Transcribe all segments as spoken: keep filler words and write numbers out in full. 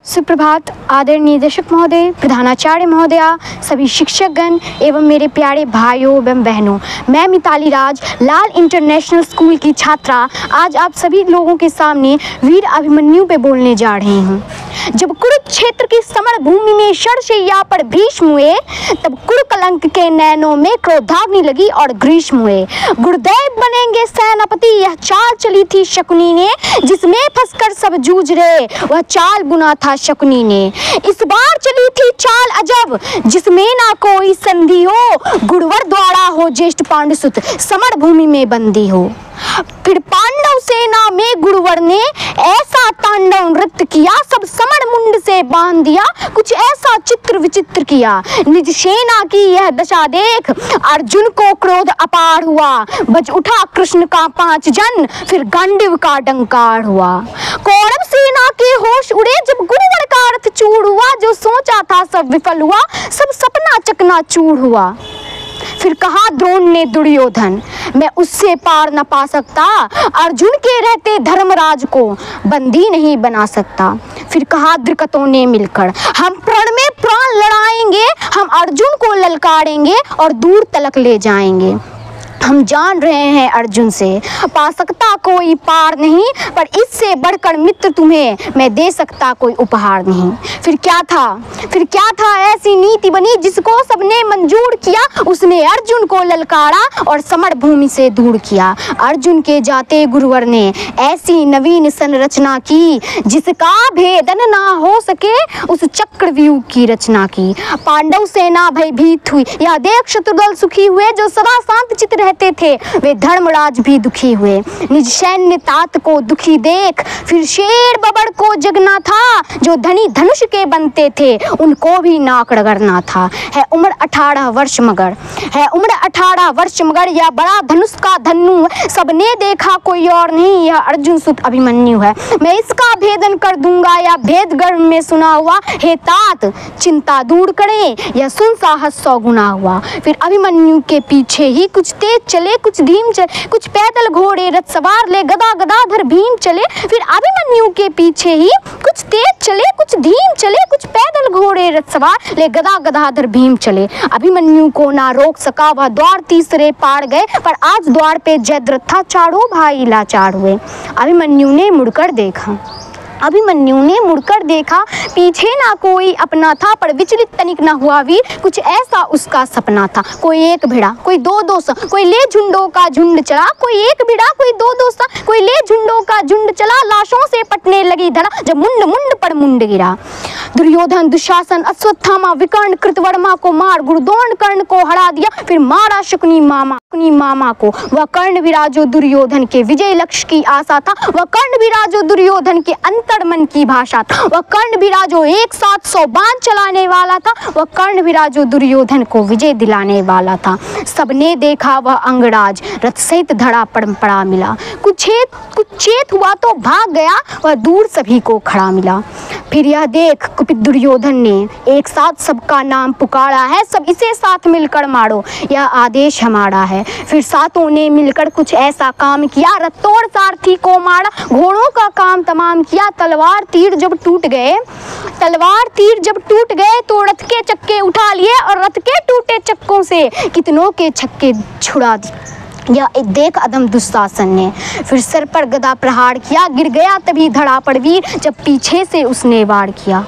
सुप्रभात आदरणीय निदेशक महोदय, प्रधानाचार्य महोदया, सभी शिक्षकगण एवं मेरे प्यारे भाइयों एवं बहनों। मैं मिताली राज लाल इंटरनेशनल स्कूल की छात्रा आज आप सभी लोगों के सामने वीर अभिमन्यु पे बोलने जा रही हूँ। जब कुरुक्षेत्र की समर भूमि में शरशैया पर भीष्म हुए, तब कुरुकलंक के नैनों में क्रोधाग्नि लगी और ग्रीष्म हुए। गुरुदेव बनेंगे सेनापति, यह चाल चली थी शकुनी ने, जिसमें फंसकर सब जूझ रहे वह चाल बुना था शकुनी ने। इस बार चली थी चाल अजब, जिसमें ना कोई संधि हो, गुरुवर द्वारा हो ज्येष्ठ पांडुसुत, समर भूमि में बंदी हो। फिर पांडव सेना में गुरुवर ने ऐसा तांडव नृत्य किया, सब समर मुंड से बांध दिया, कुछ ऐसा चित्र विचित्र किया। निज सेना की यह दशा देख अर्जुन को क्रोध अपार हुआ, बज उठा कृष्ण का पांच जन, फिर गांडीव का डंकार हुआ। कौरव सेना के होश उड़े जब गुरुवर का रथ चूर हुआ, जो सोचा था सब विफल हुआ, सब सपना चकनाचूर हुआ। फिर कहा द्रोण ने दुर्योधन, मैं उससे पार न पा सकता, अर्जुन के रहते धर्मराज को बंदी नहीं बना सकता। फिर कहा द्रुपदों ने मिलकर, हम प्रण में प्राण लड़ाएंगे, हम अर्जुन को ललकारेंगे और दूर तलक ले जाएंगे। हम जान रहे हैं अर्जुन से पा सकता कोई पार नहीं, पर इससे बढ़कर मित्र तुम्हें मैं दे सकता कोई उपहार नहीं। फिर क्या था फिर क्या था ऐसी नीति बनी जिसको सबने मंजूर किया, उसने अर्जुन को ललकारा और समर भूमि से दूर किया। अर्जुन के जाते गुरुवर ने ऐसी नवीन संरचना की, जिसका भेदन ना हो सके, उस चक्रव्यूह की रचना की। पांडव सेना भयभीत हुई, यह देख शत्रुदल सुखी हुए, जो सदा शांत चित्त रहते थे वे धर्मराज भी दुखी हुए। निज सैन्य तात को दुखी देख फिर शेर बबड़ को जगना था, जो धनी धनुष के बनते थे उनको भी नाक रगड़ना था। है उम्र अठारह वर्ष मगर है उम्र अठारह वर्ष मगर यह बड़ा धनुष का धनु, सबने देखा कोई और नहीं, यह अर्जुन सुत अभिमन्यु है। मैं इसका भेदन कर दूंगा, या भेद गर्भ में सुना हुआ, हे तात चिंता दूर करे, यह सुन साहस सौ गुना हुआ। फिर अभिमन्यु के पीछे ही कुछ तेज चले, कुछ धीम चले, कुछ पैदल घोड़े रथ सवार ले, गदा गदाधर भीम चले। फिर अभिमन्यु के पीछे ही कुछ तेज चले, कुछ धीम चले, कुछ पैदल घोड़े रथ सवार ले, गदा गदाधर भीम चले। अभिमन्यु को ना रोक सका, वह द्वार तीसरे पार गए, पर आज द्वार पे जयद्रथ था, चारों भाई लाचार हुए। अभिमन्यु ने मुड़कर देखा अभिमन्यु ने मुड़कर देखा पीछे ना कोई अपना था, पर विचलित तनिक न हुआ वीर, कुछ ऐसा उसका सपना था। कोई एक भिड़ा, कोई दो दो सा, कोई ले झुंडों का झुंड चला, कोई एक भिड़ा, कोई दो दो सा, कोई ले झुंडों का झुंड चला, लाशों से पटने लगी धरा, जब मुंड मुंड पर मुंड गिरा। दुर्योधन दुशासन अश्वत्थामा विकर्ण कृतवर्मा को मार, गुरुद्रोण कर्ण को हरा दिया, फिर मारा शकुनी मामा शकुनी मामा को। वह कर्ण विराजो दुर्योधन के विजय लक्ष्य की आशा था, वह कर्ण विराजो दुर्योधन के अंतर मन की भाषा था, वह कर्ण विराजो एक साथ सौ बाण चलाने वाला था, वह कर्ण विराजो दुर्योधन को विजय दिलाने वाला था। सबने देखा वह अंगराज रथ सहित धड़ा पड़ पड़ा मिला, कुछ चेत कुछ चेत हुआ तो भाग गया, वह दूर सभी को खड़ा मिला। फिर यह देख कुपित दुर्योधन ने एक साथ सबका नाम पुकारा है, सब इसे साथ मिलकर मारो, यह आदेश हमारा है। फिर सातों ने मिलकर कुछ ऐसा काम किया, रथोड़ सारथी को मारा, घोड़ों का काम तमाम किया। तलवार तीर जब टूट गए तलवार तीर जब टूट गए तो रथ के चक्के उठा लिए, और रथ के टूटे चक्कों से कितनों के छक्के छुड़ा दिए। या देख अदम दुशासन ने फिर सर पर गदा प्रहार किया, गिर गया तभी धड़ा पर वीर, जब पीछे से उसने वार किया।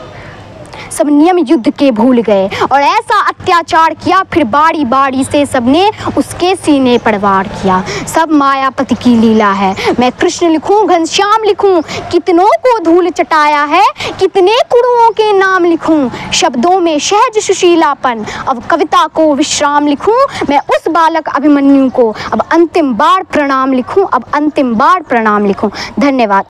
सब नियम युद्ध के भूल गए और ऐसा अत्याचार किया, फिर बारी बारी से सबने उसके सीने पर वार किया। सब मायापति की लीला है, मैं कृष्ण लिखूं घनश्याम लिखूं, कितनों को धूल चटाया है, कितने कुरुओं के नाम लिखूं, शब्दों में सहज सुशीलापन, अब कविता को विश्राम लिखूं, मैं उस बालक अभिमन्यु को अब अंतिम बार प्रणाम लिखूं अब अंतिम बार प्रणाम लिखूं। धन्यवाद।